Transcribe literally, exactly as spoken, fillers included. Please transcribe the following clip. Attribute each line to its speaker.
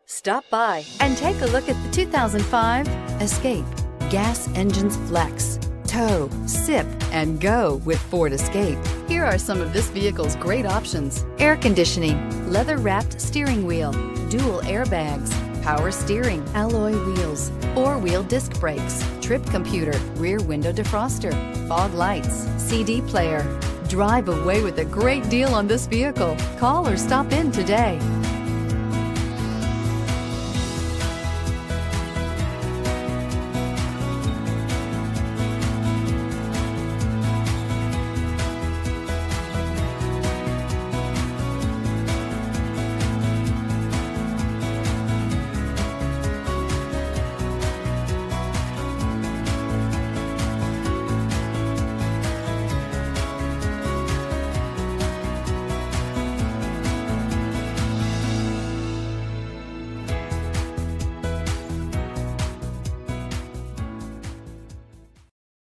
Speaker 1: Stop by and take a look at the two thousand five Escape. Gas engines flex, tow, sip, and go with Ford Escape. Here are some of this vehicle's great options: air conditioning, leather-wrapped steering wheel, dual airbags, power steering, alloy wheels, four-wheel disc brakes, trip computer, rear window defroster, fog lights, C D player. Drive away with a great deal on this vehicle. Call or stop in today.